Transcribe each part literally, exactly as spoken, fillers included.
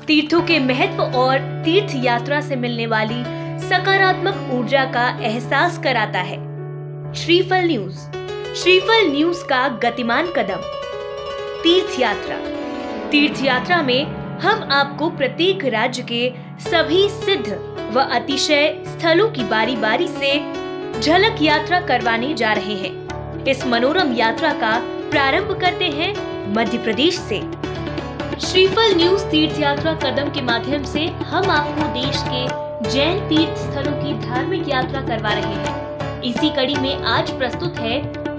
तीर्थों के महत्व और तीर्थ यात्रा से मिलने वाली सकारात्मक ऊर्जा का एहसास कराता है। श्रीफल न्यूज, श्रीफल न्यूज का गतिमान कदम। तीर्थ यात्रा। तीर्थ यात्रा में हम आपको प्रत्येक राज्य के सभी सिद्ध व अतिशय स्थलों की बारी बारी से झलक यात्रा करवाने जा रहे हैं। इस मनोरम यात्रा का प्रारंभ करते हैं मध्य प्रदेश से। श्रीफल न्यूज तीर्थ यात्रा कदम के माध्यम से हम आपको देश के जैन तीर्थ स्थलों की धार्मिक यात्रा करवा रहे हैं। इसी कड़ी में आज प्रस्तुत है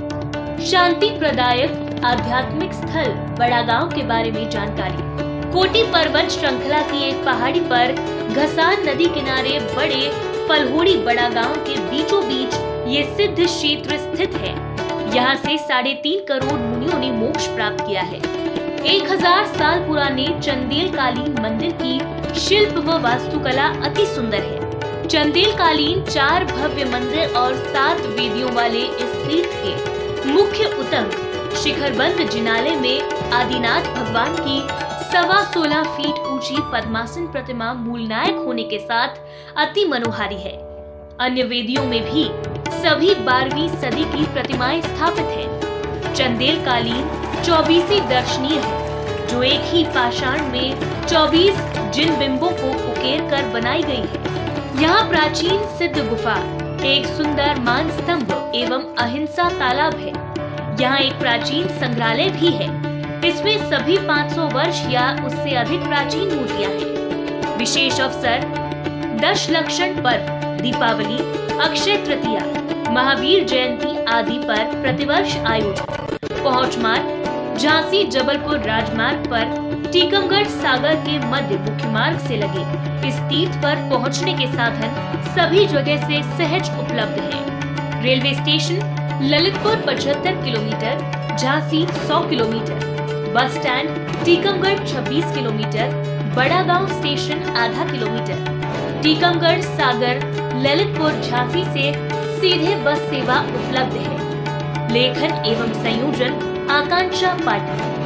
शांति प्रदायक आध्यात्मिक स्थल बड़ागांव के बारे में जानकारी। कोटि पर्वत श्रृंखला की एक पहाड़ी पर घसान नदी किनारे बड़े फलहोड़ी बड़ागांव के बीचों बीच ये सिद्ध क्षेत्र स्थित है। यहाँ से साढ़े तीन करोड़ मुनियों ने मोक्ष प्राप्त किया है। एक हजार साल पुराने चंदेल कालीन मंदिर की शिल्प व वास्तुकला अति सुंदर है। चंदेल कालीन चार भव्य मंदिर और सात वेदियों वाले इस तीर्थ के मुख्य उतंग शिखरबंद जिनालय में आदिनाथ भगवान की सवा सोलह फीट ऊंची पद्मासन प्रतिमा मूलनायक होने के साथ अति मनोहारी है। अन्य वेदियों में भी सभी बारहवीं सदी की प्रतिमाएं स्थापित हैं। चंदेल कालीन चौबीसी दर्शनीय है, जो एक ही पाषाण में चौबीस जिन बिंबों को उकेर कर बनाई गई है। यहाँ प्राचीन सिद्ध गुफा, एक सुंदर मान स्तंभ एवं अहिंसा तालाब है। यहाँ एक प्राचीन संग्रहालय भी है। इसमें सभी पाँच सौ वर्ष या उससे अधिक प्राचीन मूर्तियां हैं। विशेष अवसर दश लक्षण पर्व, दीपावली, अक्षय तृतीया, महावीर जयंती आदि पर प्रतिवर्ष आयोजित। पहुंच मार्ग झांसी जबलपुर राजमार्ग पर टीकमगढ़ सागर के मध्य मुख्य मार्ग से लगे इस तीर्थ पर पहुंचने के साधन सभी जगह से सहज उपलब्ध हैं। रेलवे स्टेशन ललितपुर पचहत्तर किलोमीटर, झांसी सौ किलोमीटर, बस स्टैंड टीकमगढ़ छब्बीस किलोमीटर, बड़ागांव स्टेशन आधा किलोमीटर। टीकमगढ़ सागर ललितपुर झांसी से सीधे बस सेवा उपलब्ध है। लेखन एवं संयोजन आकांक्षा पाटिल।